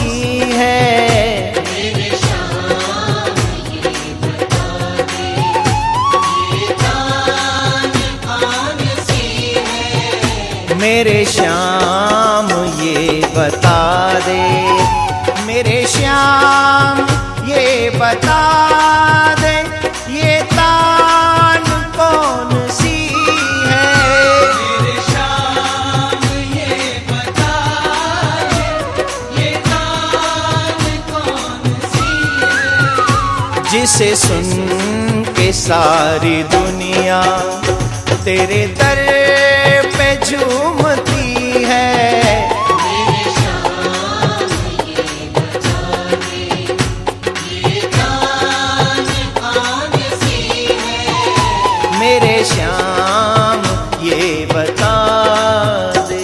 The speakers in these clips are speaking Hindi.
सी है। मेरे श्याम ये बता दे, ये जान कौन सी है। मेरे श्याम ये बता दे, मेरे श्याम ये बता दे, ये तान कौन सी है। मेरे श्याम ये बता दे, ये जान कौन सी है। जिसे सुन के सारी दुनिया तेरे दर पे झूमती है। मेरे श्याम ये बता दे, ये जान कौन सी है। मेरे श्याम ये बता दे।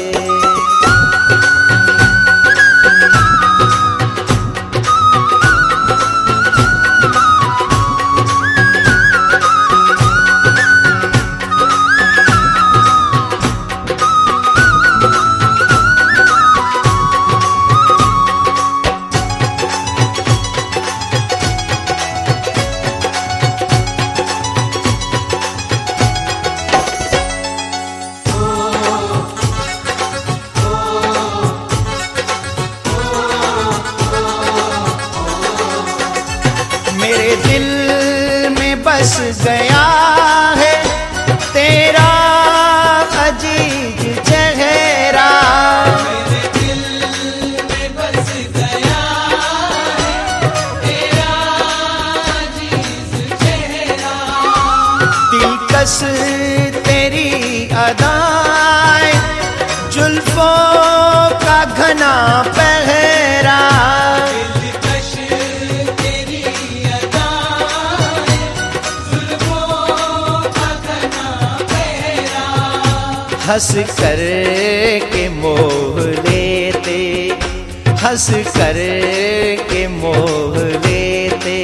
मेरे दिल में बस गया है तेरा अजीज चेहरा। मेरे दिल में बस गया है तेरा अजीज चेहरा। दिलकश तेरी अदाएं, जुल्फों का घना पहरा। दिलकश तेरी अदाएं, जुल्फों का घना पहरा। हंस कर के मोह लेते, हंस कर के मोह लेते,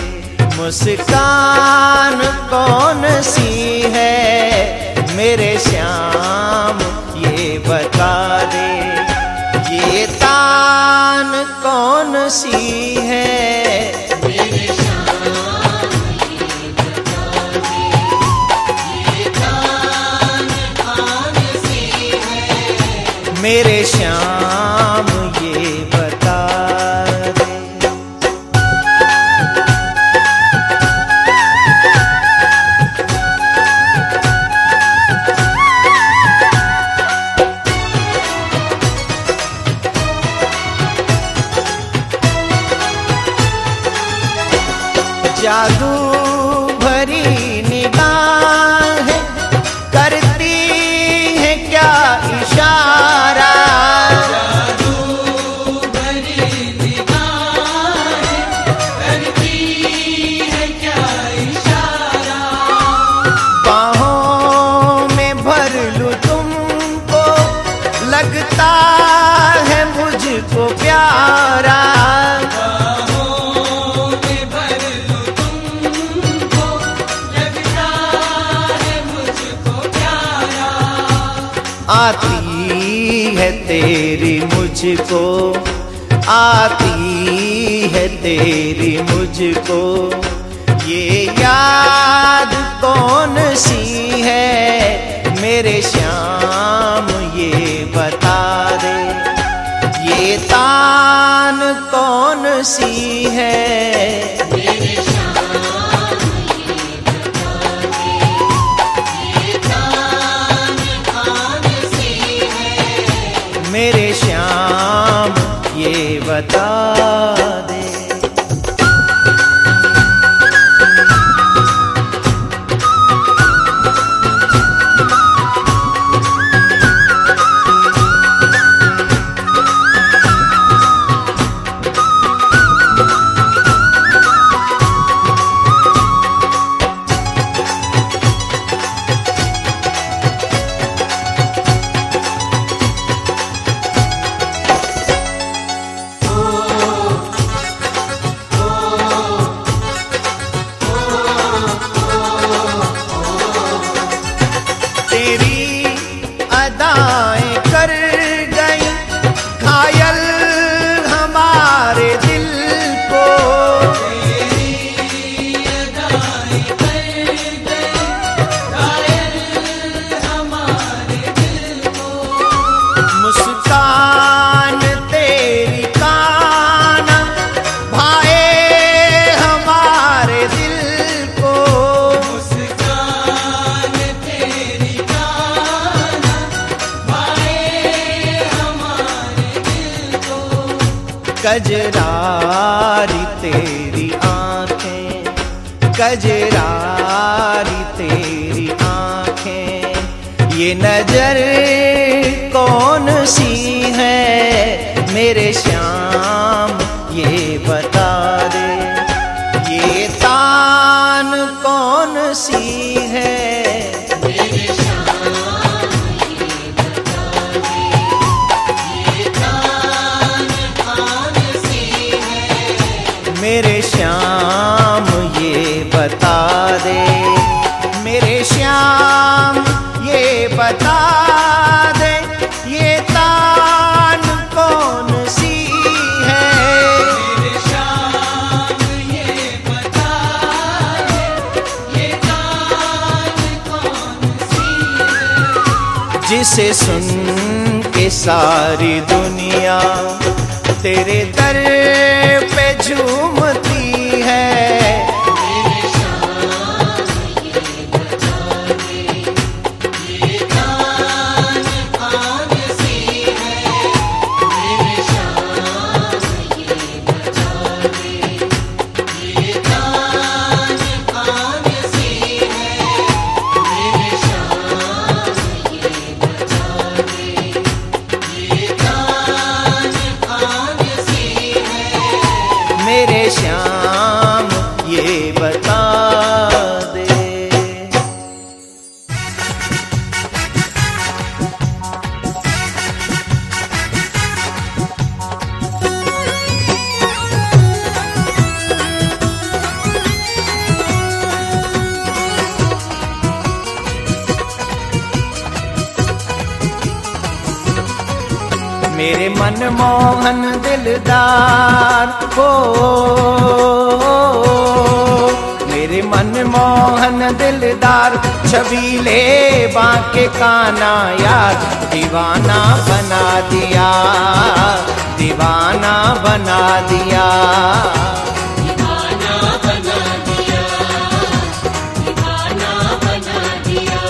मुस्कान कौन सी है। मेरे श्याम ये बता दे, ये तान कौन सी है। मेरे श्याम ये बता दे, ये जान कौन सी है। मेरे श्याम ये बता दे। जादू भरी निगाहें करती है क्या इशारा। जादू भरी निगाहें करती है क्या इशारा। बाहों में भर लूं तुमको, लगता है मुझको प्यारा। बाहों में भर लूं तुमको, लगता है मुझको प्यारा। आती है तेरी मुझको, आती है तेरी मुझको, ये याद कौन सी है। मेरे श्याम ये बता दे, ये तान कौन सी है। मेरे श्याम ये बता दे, ये जान कौन सी है। मेरे श्याम ये बता दे। कजरारी तेरी आंखें, कजरारी तेरी आंखें, ये नजर कौन सी है मेरे श्याम ये बता दे, ये तान कौन सी है मेरे श्याम ये बता दे, ये तान कौन सी है मेरे श्याम ये बता दे, मेरे श्याम ये बता दे, ये तान कौन सी है मेरे श्याम ये बता दे, ये तान कौन सी है जिसे सुन के सारी दुनिया तेरे दर पे झूमती है, मेरे श्याम ये बता दे, ये तान कौन सी है मेरे श्याम ये बता दे, ये तान कौन सी है मेरे श्याम ये बता दे, ये तान कौन सी है मेरे श्याम ये बता दे। मेरे मनमोहन दिलदार हो, मेरे मनमोहन दिलदार छबीले बांके काना यार दीवाना बना दिया, दीवाना बना दिया, दीवाना बना दिया, दीवाना बना दिया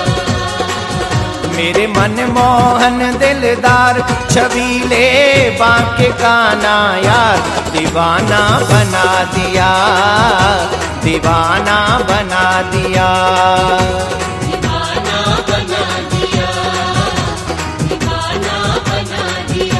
मेरे मनमोहन दिलदार छबीले बांके काना यार दीवाना बना दिया, दीवाना बना दिया, दीवाना बना दिया, दीवाना बना दिया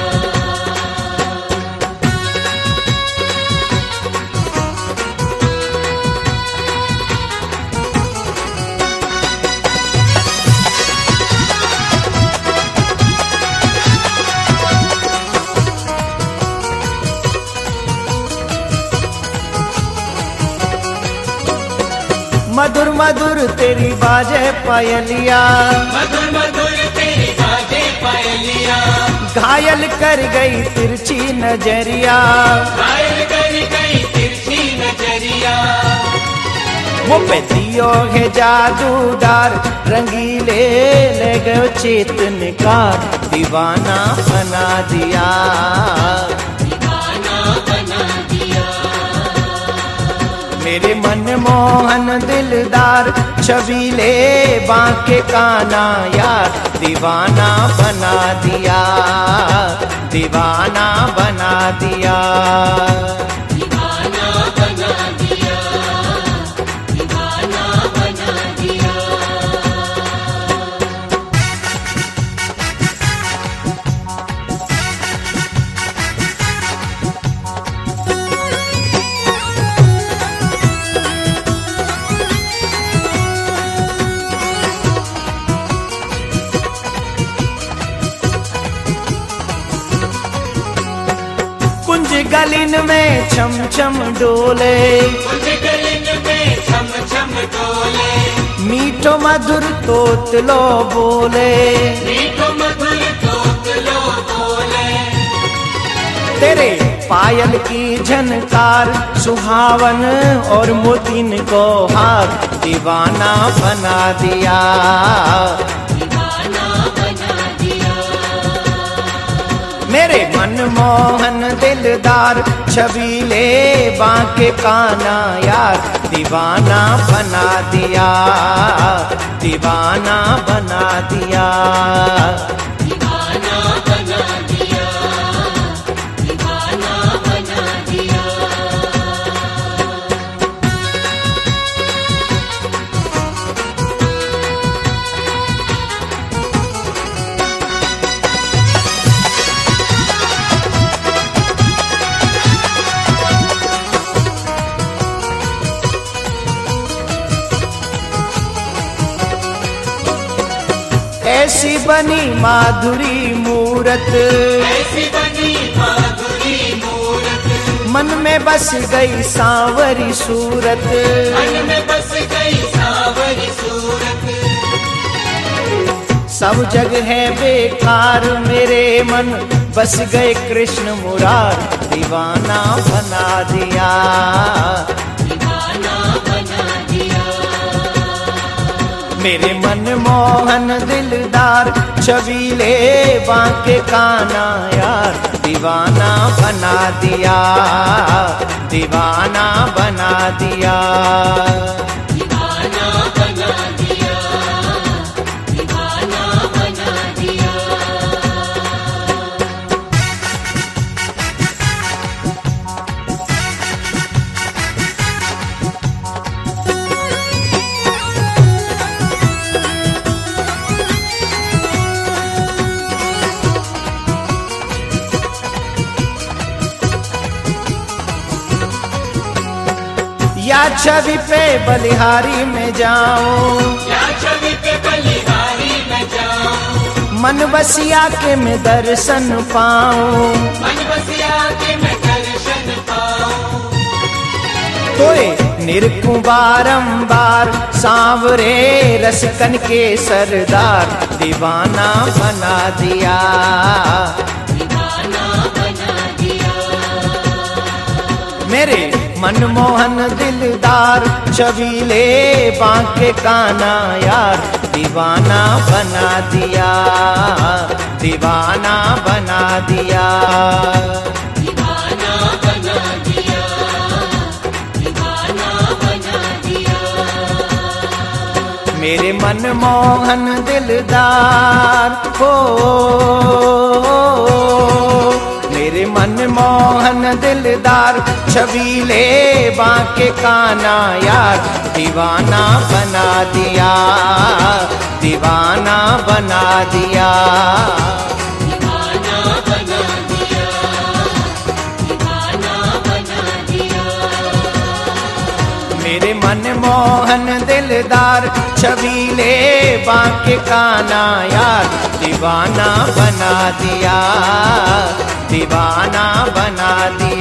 मधुर मधुर तेरी बाजे पायलिया, मधुर मधुर तेरी बाजे पायलिया, घायल कर गई तिरछी नजरिया, घायल कर गई तिरछी नजरिया वो पे दियो है जादूदार रंगीले ले गयो चेतन का दीवाना बना दिया, दीवाना बना दिया मेरे मनमोहन दिलदार छबीले बांके काना यार दीवाना बना दिया, दीवाना बना दिया, दीवाना बना दिया, दीवाना बना दिया कुंज गलिन में छम छम डोले, कुछ गलिन में छम छम डोले, मीठो मधुर तोतलो बोले, मीठो मधुर तोतलो बोले तेरे पायल की झनकार सुहावन और मोतिन को हार दीवाना बना दिया, दीवाना बना दिया मेरे मनमोहन दिलदार छबीले बांके काना यार दीवाना बना दिया, दीवाना बना दिया, दीवाना बना दिया, दीवाना ऐसी बनी माधुरी मूरत, ऐसी बनी माधुरी मूरत, मन में बस गई सांवरी सूरत, मन में बस गई सांवरी सूरत। सब जग है बेकार मेरे मन, बस गए कृष्ण मुरार, दीवाना बना दिया, दीवाना बना दिया। मेरे मन मोहन दिलदार, छबीले बांके काना यार, दीवाना बना दिया, दीवाना बना दिया। दीवाना बना दिया, दीवाना बना दिया। या छवि पे बलिहारी में जाऊं, या छवि पे बलिहारी में जाऊं, मन बसिया के मैं दर्शन पाऊं, मन बसिया के मैं दर्शन पाऊं। तोए निरखूं बारंबार, सांवरे रसकन के सरदार, दीवाना बना दिया, दीवाना बना दिया। मेरे मनमोहन दिलदार, छबीले बांके काना यार, दीवाना बना दिया, दीवाना बना दिया। दीवाना बना दिया, दीवाना बना दिया। मेरे मनमोहन दिलदार हो, मेरे मनमोहन दिलदार, छबीले बांके काना यार, दीवाना बना दिया, दीवाना बना दिया। दीवाना बना दिया, दीवाना बना दिया। मेरे मनमोहन दिलदार, छबीले बांके काना यार, दीवाना बना दिया, दीवाना बना दिया।